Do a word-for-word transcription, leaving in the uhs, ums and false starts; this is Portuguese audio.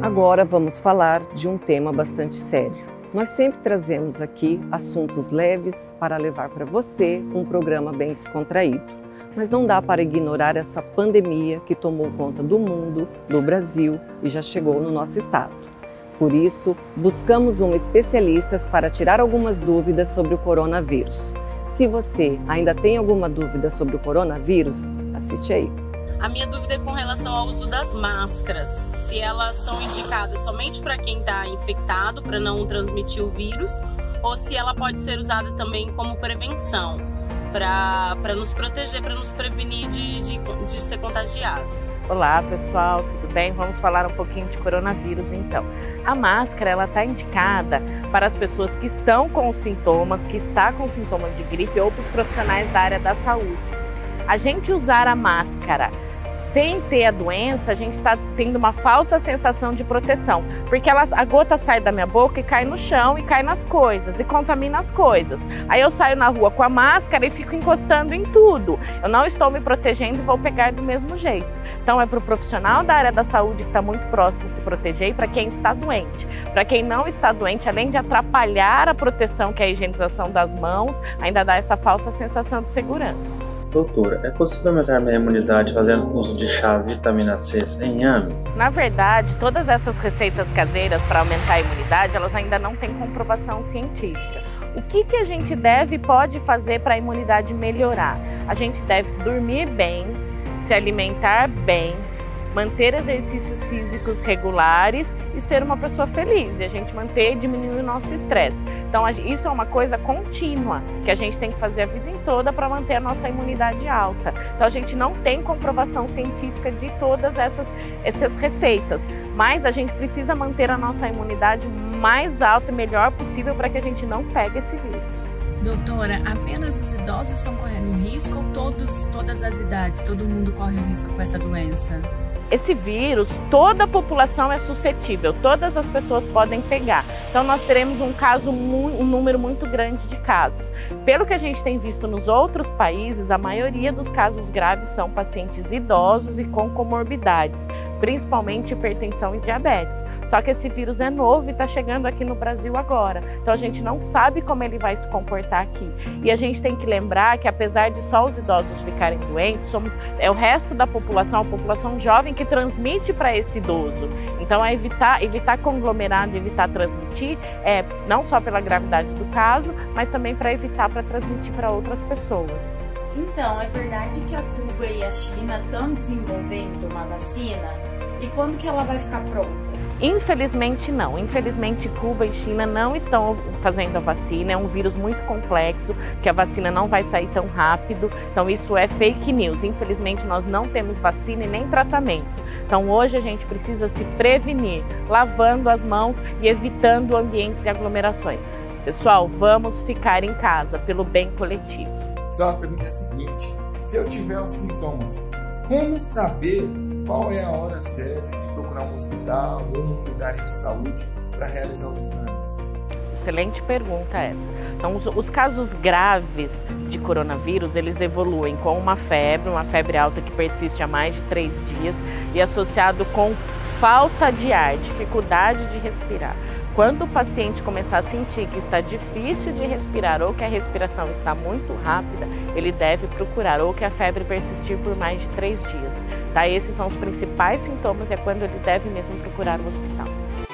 Agora vamos falar de um tema bastante sério. Nós sempre trazemos aqui assuntos leves para levar para você um programa bem descontraído. Mas não dá para ignorar essa pandemia que tomou conta do mundo, do Brasil e já chegou no nosso estado. Por isso, buscamos um especialista para tirar algumas dúvidas sobre o coronavírus. Se você ainda tem alguma dúvida sobre o coronavírus, assiste aí. A minha dúvida é com relação ao uso das máscaras, se elas são indicadas somente para quem está infectado, para não transmitir o vírus, ou se ela pode ser usada também como prevenção, para nos proteger, para nos prevenir de, de, de ser contagiado. Olá pessoal, tudo bem? Vamos falar um pouquinho de coronavírus então. A máscara ela está indicada para as pessoas que estão com sintomas, que está com sintomas de gripe ou para os profissionais da área da saúde. A gente usar a máscara sem ter a doença, a gente está tendo uma falsa sensação de proteção, porque ela, a gota sai da minha boca e cai no chão e cai nas coisas e contamina as coisas. Aí eu saio na rua com a máscara e fico encostando em tudo. Eu não estou me protegendo e vou pegar do mesmo jeito. Então é para o profissional da área da saúde que está muito próximo se proteger e para quem está doente. Para quem não está doente, além de atrapalhar a proteção, que é a higienização das mãos, ainda dá essa falsa sensação de segurança. Doutora, é possível aumentar minha imunidade fazendo uso de chás de vitamina C sem inhame? Na verdade, todas essas receitas caseiras para aumentar a imunidade, elas ainda não têm comprovação científica. O que, que a gente deve e pode fazer para a imunidade melhorar? A gente deve dormir bem, se alimentar bem, manter exercícios físicos regulares e ser uma pessoa feliz, e a gente manter e diminuir o nosso estresse. Então isso é uma coisa contínua, que a gente tem que fazer a vida toda para manter a nossa imunidade alta. Então a gente não tem comprovação científica de todas essas, essas receitas, mas a gente precisa manter a nossa imunidade mais alta e melhor possível para que a gente não pegue esse vírus. Doutora, apenas os idosos estão correndo risco ou todos, todas as idades, todo mundo corre risco com essa doença? Esse vírus, toda a população é suscetível, todas as pessoas podem pegar. Então nós teremos um caso, um número muito grande de casos. Pelo que a gente tem visto nos outros países, a maioria dos casos graves são pacientes idosos e com comorbidades, principalmente hipertensão e diabetes. Só que esse vírus é novo e está chegando aqui no Brasil agora. Então a gente não sabe como ele vai se comportar aqui. E a gente tem que lembrar que apesar de só os idosos ficarem doentes, somos, é o resto da população, a população jovem que transmite para esse idoso. Então é evitar, evitar conglomerado, evitar transmitir, é, não só pela gravidade do caso, mas também para evitar para transmitir para outras pessoas. Então, é verdade que a Cuba e a China estão desenvolvendo uma vacina? E quando que ela vai ficar pronta? Infelizmente não, infelizmente Cuba e China não estão fazendo a vacina, é um vírus muito complexo, que a vacina não vai sair tão rápido, então isso é fake news. Infelizmente nós não temos vacina e nem tratamento, então hoje a gente precisa se prevenir, lavando as mãos e evitando ambientes e aglomerações. Pessoal, vamos ficar em casa pelo bem coletivo. Só a pergunta é a seguinte: se eu tiver os sintomas, como saber qual é a hora certa de procurar um hospital ou uma unidade de saúde para realizar os exames? Excelente pergunta essa. Então, os, os casos graves de coronavírus, eles evoluem com uma febre, uma febre alta que persiste há mais de três dias e associado com falta de ar, dificuldade de respirar. Quando o paciente começar a sentir que está difícil de respirar ou que a respiração está muito rápida, ele deve procurar, ou que a febre persistir por mais de três dias. Tá? Esses são os principais sintomas e é quando ele deve mesmo procurar o hospital.